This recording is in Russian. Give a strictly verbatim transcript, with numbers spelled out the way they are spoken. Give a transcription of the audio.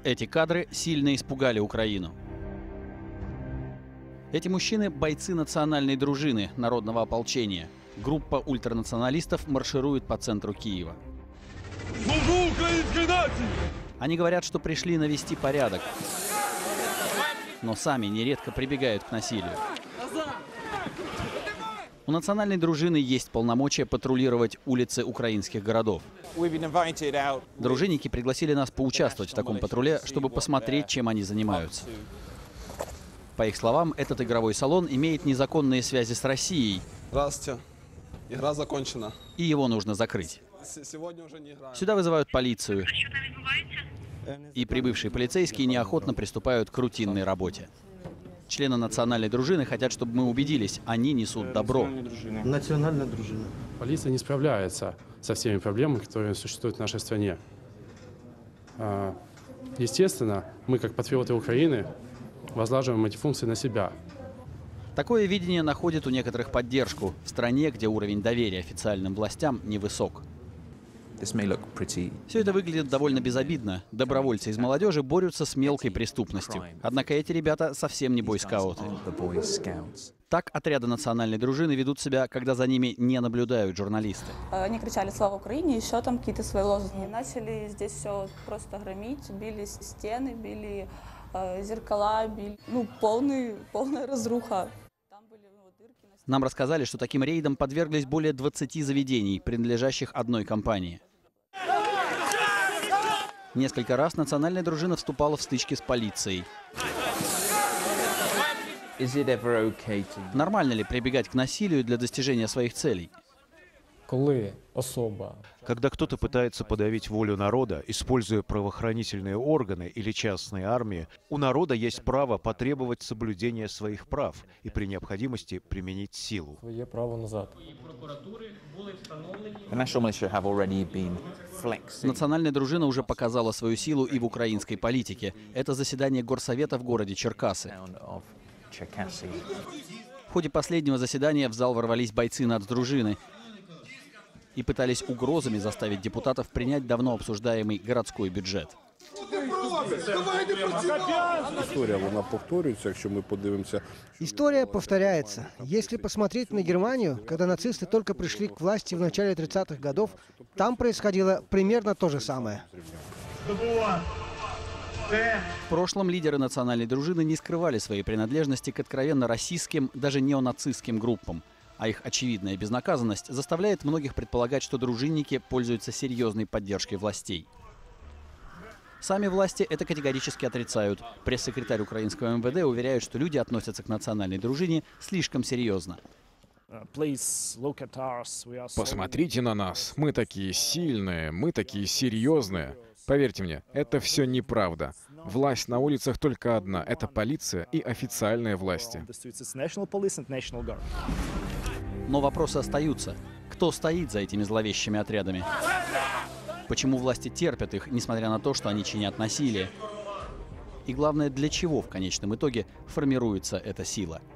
Эти кадры сильно испугали Украину. Эти мужчины – бойцы национальной дружины народного ополчения. Группа ультранационалистов марширует по центру Киева. Они говорят, что пришли навести порядок, но сами нередко прибегают к насилию. У национальной дружины есть полномочия патрулировать улицы украинских городов. Дружинники пригласили нас поучаствовать в таком патруле, чтобы посмотреть, чем они занимаются. По их словам, этот игровой салон имеет незаконные связи с Россией. Здравствуйте. Игра закончена. И его нужно закрыть. Сюда вызывают полицию. И прибывшие полицейские неохотно приступают к рутинной работе. Члены национальной дружины хотят, чтобы мы убедились, они несут добро. Национальная дружина. Полиция не справляется со всеми проблемами, которые существуют в нашей стране. Естественно, мы, как патриоты Украины, возлагаем эти функции на себя. Такое видение находит у некоторых поддержку в стране, где уровень доверия официальным властям невысок. Все это выглядит довольно безобидно. Добровольцы из молодежи борются с мелкой преступностью. Однако эти ребята совсем не бойскауты. Так отряды национальной дружины ведут себя, когда за ними не наблюдают журналисты. Они кричали «Слава Украине!», еще там какие-то свои лозунги. Начали здесь все просто громить, били стены, били э, зеркала, били... Ну, полный, полная разруха. Нам рассказали, что таким рейдам подверглись более двадцати заведений, принадлежащих одной компании. Несколько раз национальная дружина вступала в стычки с полицией. Нормально ли прибегать к насилию для достижения своих целей? Когда кто-то пытается подавить волю народа, используя правоохранительные органы или частные армии, у народа есть право потребовать соблюдения своих прав и при необходимости применить силу. Национальная дружина уже показала свою силу и в украинской политике. Это заседание горсовета в городе Черкассы. В ходе последнего заседания в зал ворвались бойцы нацдружины и пытались угрозами заставить депутатов принять давно обсуждаемый городской бюджет. История, вона повторюється, якщо ми подивимося. История повторяется. Если посмотреть на Германию, когда нацисты только пришли к власти в начале тридцатых годов, там происходило примерно то же самое. В прошлом лидеры национальной дружины не скрывали своей принадлежности к откровенно расистским, даже неонацистским группам. А их очевидная безнаказанность заставляет многих предполагать, что дружинники пользуются серьезной поддержкой властей. Сами власти это категорически отрицают. Пресс-секретарь украинского эм вэ дэ уверяет, что люди относятся к национальной дружине слишком серьезно. Посмотрите на нас. Мы такие сильные, мы такие серьезные. Поверьте мне, это все неправда. Власть на улицах только одна – это полиция и официальные власти. Но вопросы остаются. Кто стоит за этими зловещими отрядами? Почему власти терпят их, несмотря на то, что они чинят насилие? И главное, для чего в конечном итоге формируется эта сила?